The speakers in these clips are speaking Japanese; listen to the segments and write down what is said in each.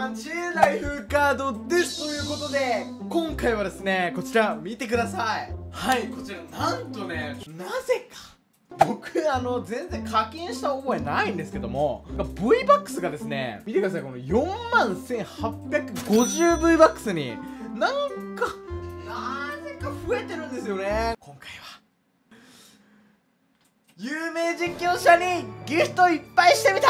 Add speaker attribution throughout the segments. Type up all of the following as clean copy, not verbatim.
Speaker 1: 8ライフカードです。ということで今回はですね、こちら見てください。はい、こちらなんとね、なぜか僕全然課金した覚えないんですけども、 V-BUCKS がですね、見てください、この41,850V-BUCKS になぜか増えてるんですよね。今回は有名実況者にギフトいっぱいしてみた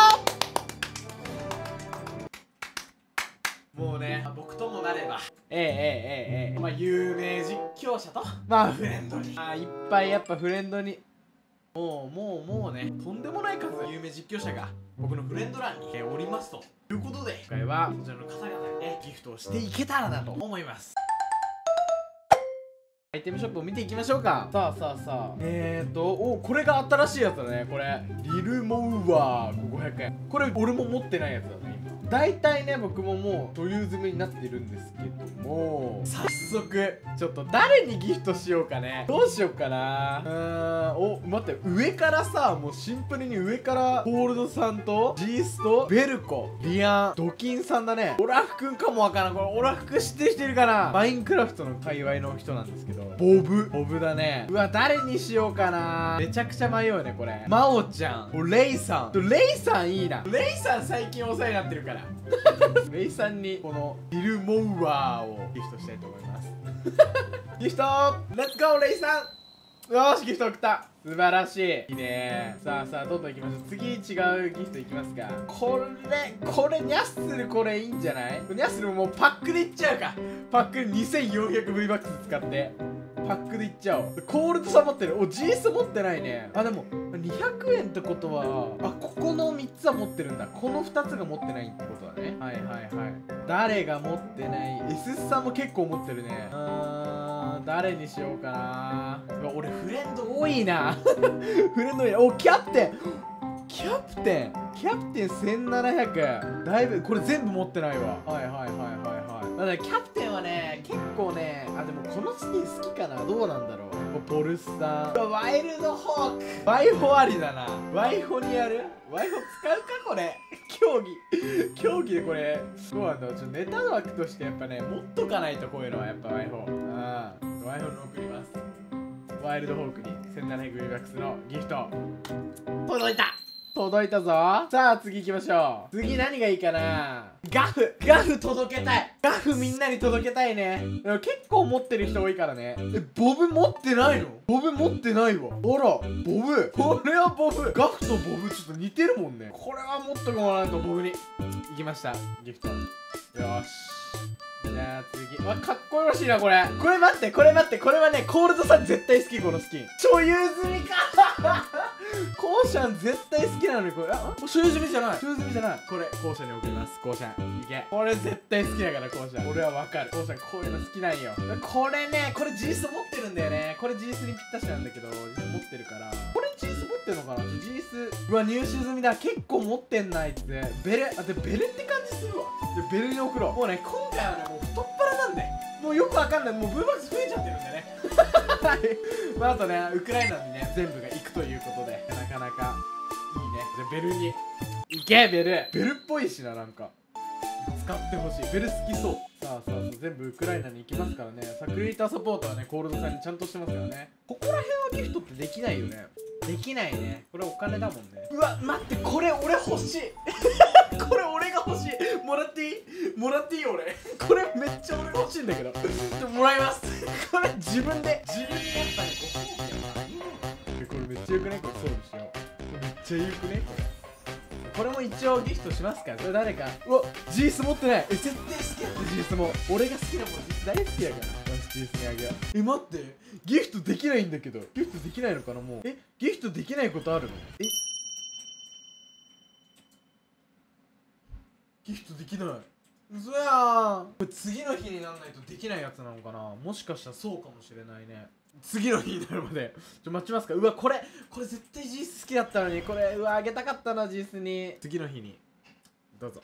Speaker 1: ー。もうね、僕ともなればまあ有名実況者とまあフレンドにいっぱいやっぱフレンドにもうね、とんでもない数有名実況者が僕のフレンド欄におりますということで、今回はこちらの方々にねギフトをしていけたらなと思います。アイテムショップを見ていきましょうか。さあこれが新しいやつだね。これリルモウワー500円。これ俺も持ってないやつだね。大体ね、僕ももう所有済みになってるんですけども、早速ちょっと誰にギフトしようかね。どうしようかな。待って、上からさ、もうシンプルに上からホールドさんとジースとベルコ、リアン、ドキンさんだね。オラフくんかもわからん。これオラフくん知ってる人いるかな。マインクラフトの界隈の人なんですけど、ボブだね。うわ、誰にしようかな。めちゃくちゃ迷うねこれ。マオちゃん、レイさん。レイさんいいな。レイさん最近お世話になってるからレイさんにこのリルモウワーをギフトしたいと思いますギフトレッツゴーレイさん。よし、ギフト送った。素晴らしい。いいね。さあどんどん行きましょう。次違うギフトいきますか。これニャッスル、これいいんじゃない。ニャッスルもうパックでいっちゃうか。パック 2400V-BUCKS 使ってパックでいっちゃおう。コールドさん持ってる。ジース持ってないね。でも200円ってことは、ここの3つは持ってるんだ。この2つが持ってないってことだね。はい。誰が持ってない。 S さんも結構持ってるね。誰にしようかな。俺フレンド多いなフレンド多いな。キャプテン1700。だいぶこれ全部持ってないわ。はいだからキャプテンはね、結構ね、でもこのスキン好きかな。どうなんだろう。ポルスさん、ワイルドホーク、ワイホありだな。ワイホにやる。ワイホ使うかこれ競技でこれどうなんだろう。ネタ枠としてやっぱね、持っとかないと。こういうのはやっぱワイホワイホに送ります。ワイルドホークに 1700V-BUCKS のギフト届いたぞ。さあ次行きましょう。次何がいいかな。ガフ届けたい。ガフみんなに届けたいね。結構持ってる人多いからね。ボブ持ってないの。ボブ持ってないわ。ボブ、これはボブ。ガフとボブちょっと似てるもんね。これは持っとかもらわないと。ボブに行きました、ギフト。よし、じゃあ次。かっこよろしいなこれ。これ待って、これはね、コールドさん絶対好き。このスキン所有済みかコーシャン絶対好きなのに、これ所有済みじゃない。これコーシャンに送ります。コーシャンいけ。これ絶対好きだからコーシャン。俺はわかる。コーシャンこういうの好きなんよ。これね、これジース持ってるんだよね。これジースにぴったしなんだけど、ジース持ってるから。これジース持ってるのかな。ジース、うわ、入手済みだ。結構持ってんなあいつ。ベレって感じするわ。ベルに送ろう。もうね、今回はね、もう太っ腹なんで、もうよくわかんない。もうV-BUCKS増えちゃってるんでねあとね、ウクライナにね、全部が行くということで、なかなかいいね。じゃあベルに行け。ベルっぽいしな。なんか使ってほしい。ベル好きそう。さあ全部ウクライナに行きますからね。クリエイターサポートはね、コールドさんにちゃんとしてますからね。ここら辺はギフトってできないよね。できないね。これお金だもんね。うわ、待って、これ俺欲しいこれ俺が欲しい。もらっていい俺これめっちゃ俺が欲しいんだけどもらいますこれ自分でやっぱね、ご褒美やな。これめっちゃよくね。これそうですよ。めっちゃよくね。これも一応ギフトしますから。これ誰か。うわ、ジース持ってない。絶対好きやった。ジースも俺が好きなものジース大好きやから。よし、ジースにあげよう。待って、ギフトできないんだけど。ギフトできないのかな。もうギフトできないことあるの。ギフトできない。嘘やん。これ次の日にならないとできないやつなのかな。もしかしたらそうかもしれないね。次の日になるまで待ちますか。うわ、これ絶対ジース好きだったのに。これあげたかったな、ジースに。次の日にどうぞ。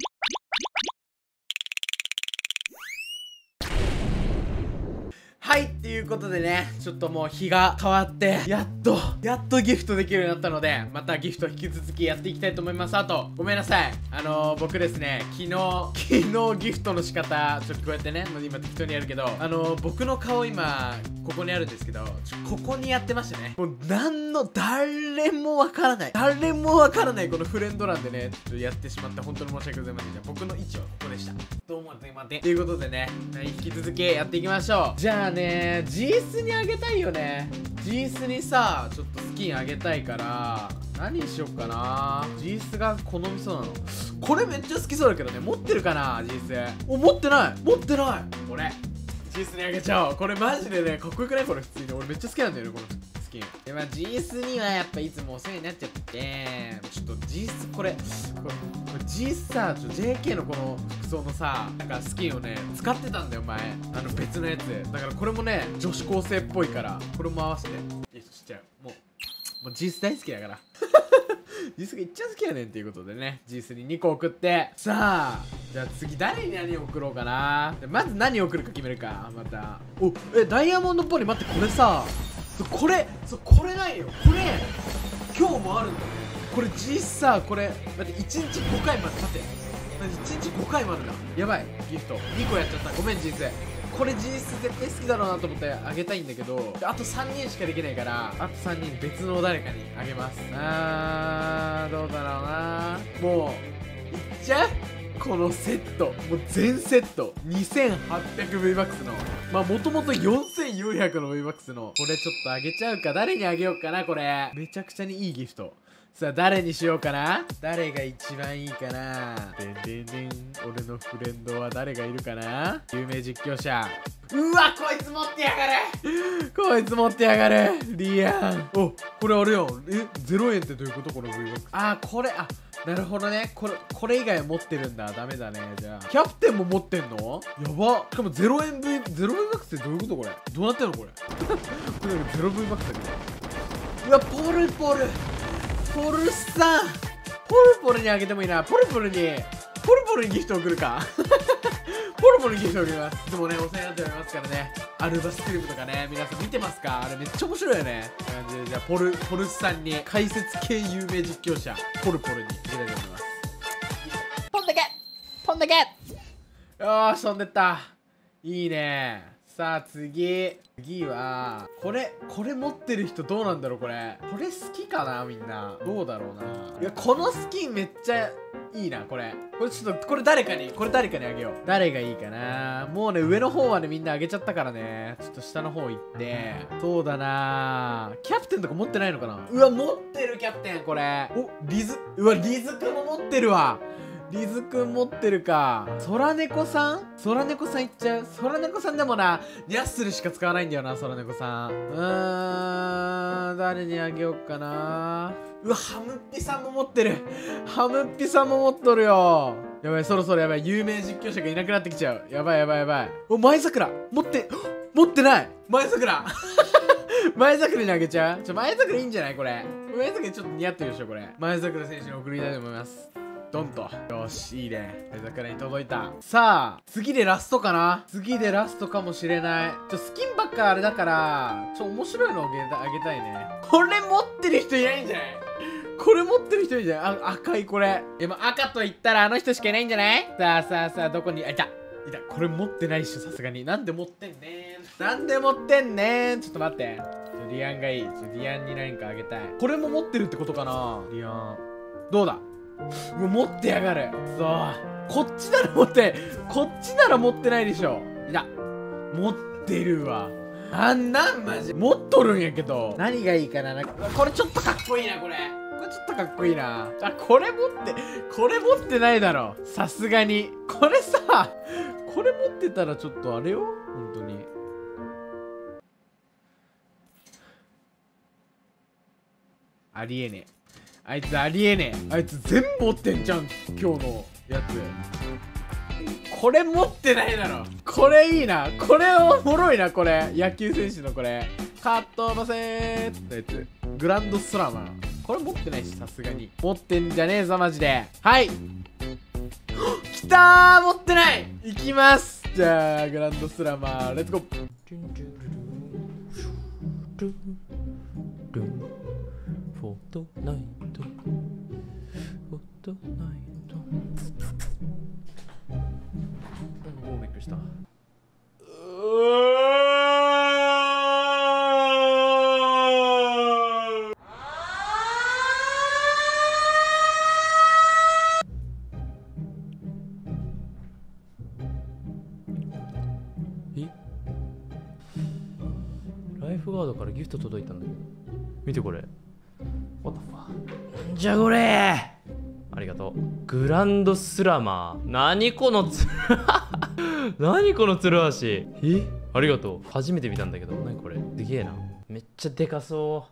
Speaker 1: はい、 っていうことでね、ちょっともう日が変わって、やっとギフトできるようになったので、またギフト引き続きやっていきたいと思います。あと、ごめんなさい。僕ですね、昨日ギフトの仕方、ちょっとこうやってね、今適当にやるけど、僕の顔今、ここにあるんですけど、ここにやってましたね。もう、誰もわからない。このフレンド欄でね、ちょっとやってしまって、本当に申し訳ございません。じゃあ僕の位置はここでした。どうも、すいません。ということでね、引き続きやっていきましょう。じゃあね、ジースにあげたいよね。ジースにさ、ちょっとスキンあげたいから、何しよっかな。ジースが好みそうなの。これめっちゃ好きそうだけどね。持ってるかな、ジース。持ってない。これ。ジースにあげちゃおう。これマジでね、かっこよくないこれ普通に。俺めっちゃ好きなんだよね、このスキン。で、まあ、ジースにはやっぱいつもお世話になっちゃって、ちょっとジース、これジースさ、JK のこの服装のさ、なんかスキンをね、使ってたんだよ、前。別のやつ。だからこれもね、女子高生っぽいから、これも合わせて、ギフトしちゃう。もうジース大好きだから。ジースが一番好きやねんっていうことでね、ジースに2個送って、さあ、じゃあ次誰に何を送ろうかな。まず何を送るか決めるか、また。ダイヤモンドポリ、待って、これさ、これないよ。これ、今日もあるんだね。これジースさ、これ、待って、1日5回まで、待って。1日5回までだ。やばい、ギフト。2個やっちゃった。ごめん、ジース。これジース絶対好きだろうなと思ってあげたいんだけど、あと3人しかできないから、あと3人別の誰かにあげます。どうだろうな。もう、いっちゃう？このセット。もう全セット。2800V-BUCKS の。まあ、もともと4400の V-BUCKS の。これちょっとあげちゃうか。誰にあげようかな、これ。めちゃくちゃにいいギフト。さあ、誰にしようかな。誰が一番いいかな。俺のフレンドは誰がいるかな。有名実況者。うわ、こいつ持ってやがる。リアン。これあれやん。0円ってどういうこと？この V-BUCKS。これ、なるほどね。これ以外は持ってるんだ。ダメだね。じゃあ。キャプテンも持ってんの？やば。しかも0円 V-BUCKS ってどういうことこれ？どうなってんのこれ。これ 0V-BUCKS だけど。うわ、ポルさん、ポルにあげてもいいな。ポルポルにギフト送るか。ポルにギフト送ります。でもね、お世話になっておりますからね。アルバスクリプとかね、皆さん見てますか？あれめっちゃ面白いよね。感じで、じゃあポルさんに解説系有名実況者ポルにいきたいと思います。ポンだけよーし、飛んでった。いいね。さあ次はこれ持ってる人どうなんだろう。これ好きかな、みんな。どうだろうな。いや、このスキンめっちゃいいな。これちょっとこれ誰かにあげよう。誰がいいかな。もうね、上の方はねみんなあげちゃったからね、ちょっと下の方行って。そうだな、キャプテンとか持ってないのかな。うわ、持ってる。キャプテンこれ。リズくんも持ってるわ。リズくん持ってるか。空猫さんいっちゃう。空猫さんでもな、ニャッスルしか使わないんだよな、空猫さん。誰にあげようかな。うわ、ハムッピさんも持ってる。ハムッピさんも持っとるよ。やばい、そろそろやばい。有名実況者がいなくなってきちゃう。やばい。前桜持ってない。前桜前桜にあげちゃう。前桜いいんじゃないこれ。前桜ちょっと似合ってるでしょ、これ。前桜選手に送りたいと思います。ドンと。よし、いいね。前桜に届いた。さあ、次でラストかな。かもしれない。スキンばっかあれだから、面白いのをあげたいね。これ持ってる人いないんじゃない？赤いこれ。赤と言ったらあの人しかいないんじゃない？さあ、どこに、いた。これ持ってないっしょ、さすがに。なんで持ってんねん。ちょっと待って。リアンがいい。リアンに何かあげたい。これも持ってるってことかな。リアン。どうだ？持ってやがる。そう。こっちなら持ってないでしょ。持ってるわ。マジ。持っとるんやけど。何がいいかな。これちょっとかっこいいな、これちょっとかっこいいな。これ持ってないだろ。さすがに。これ持ってたらちょっとあれよ。本当に。ありえねえ。あいつありえねえ。あいつ全部持ってんじゃん、今日のやつ。これ持ってないだろ。これいいな。これおもろいな、これ。野球選手のこれ。カットのせーってやつ。グランドスラマー。これ持ってないし、さすがに。持ってんじゃねえぞ、マジで。はい。きたー、持ってない。いきます。じゃあ、グランドスラマー、レッツゴー。
Speaker 2: トナイトフォットナイト。おお、びっくりした。ライフガードからギフト届いたんだけど、見てこれ。What the fuck？ なんじゃこれ。ありがとう。グランドスラマー。何この何このつる足。ありがとう。初めて見たんだけど、何これ。すげえな。めっちゃでかそう。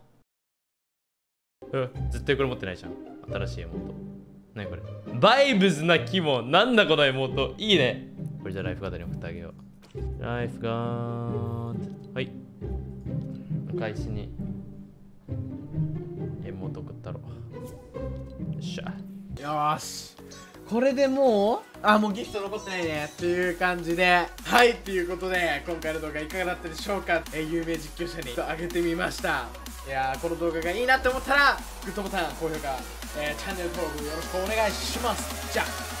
Speaker 2: 絶対これ持ってないじゃん。新しい妹。何これ。バイブズなキモ。なんだこの妹。いいね。これじゃあライフガードに送ってあげよう。ライフガード。はい。お返しに妹送ったろ。よっしゃ。
Speaker 1: よーし、これでもうもうギフト残ってないねっていう感じで、はいっていうことで今回の動画いかがだったでしょうか。有名実況者に上げてみました。いやー、この動画がいいなって思ったらグッドボタン、高評価、チャンネル登録よろしくお願いします。じゃあ。